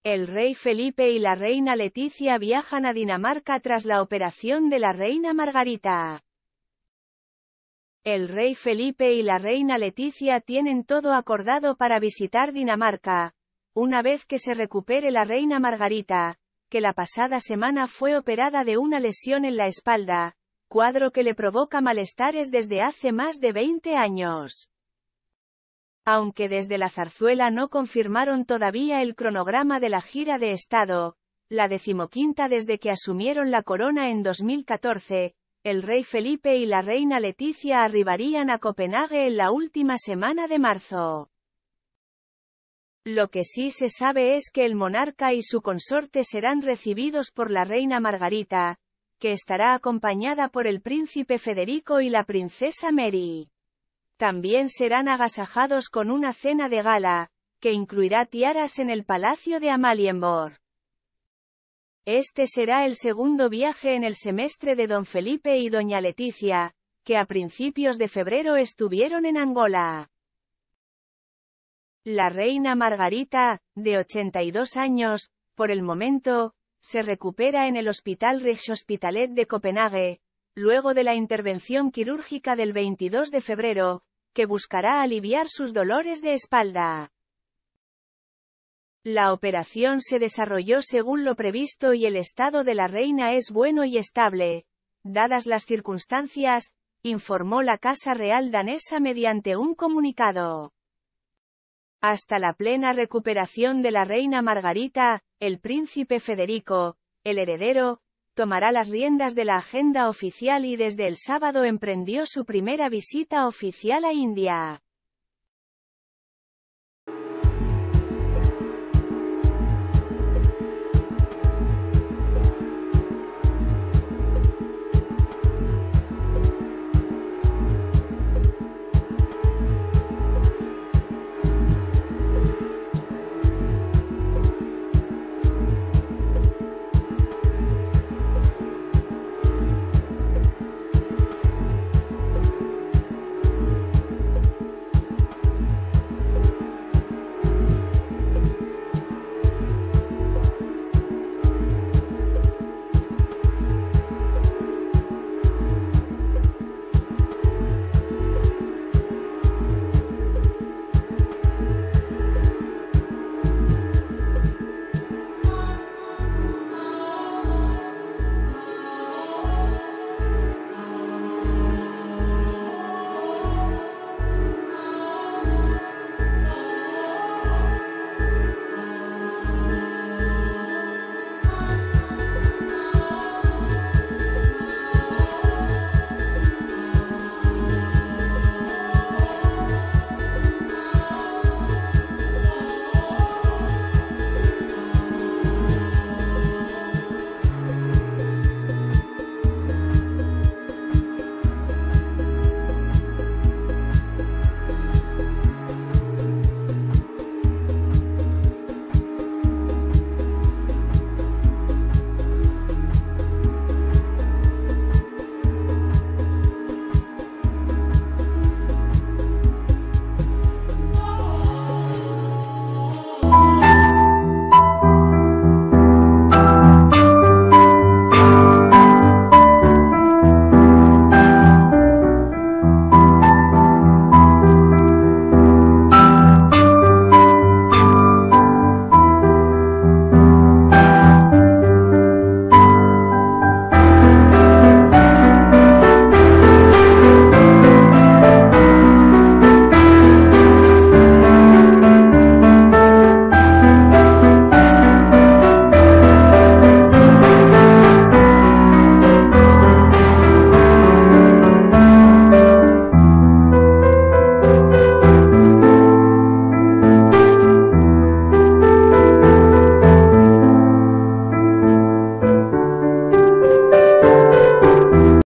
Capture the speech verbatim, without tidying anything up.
El rey Felipe y la reina Leticia viajan a Dinamarca tras la operación de la reina Margarita. El rey Felipe y la reina Leticia tienen todo acordado para visitar Dinamarca, una vez que se recupere la reina Margarita, que la pasada semana fue operada de una lesión en la espalda, cuadro que le provoca malestares desde hace más de veinte años. Aunque desde la Zarzuela no confirmaron todavía el cronograma de la gira de Estado, la decimoquinta desde que asumieron la corona en dos mil catorce, el rey Felipe y la reina Leticia arribarían a Copenhague en la última semana de marzo. Lo que sí se sabe es que el monarca y su consorte serán recibidos por la reina Margarita, que estará acompañada por el príncipe Federico y la princesa Mary. También serán agasajados con una cena de gala, que incluirá tiaras en el Palacio de Amalienborg. Este será el segundo viaje en el semestre de don Felipe y doña Leticia, que a principios de febrero estuvieron en Angola. La reina Margarita, de ochenta y dos años, por el momento, se recupera en el Hospital Rigshospitalet de Copenhague, luego de la intervención quirúrgica del veintidós de febrero, que buscará aliviar sus dolores de espalda. La operación se desarrolló según lo previsto y el estado de la reina es bueno y estable, dadas las circunstancias, informó la Casa Real danesa mediante un comunicado. Hasta la plena recuperación de la reina Margarita, el príncipe Federico, el heredero, tomará las riendas de la agenda oficial y desde el sábado emprendió su primera visita oficial a India.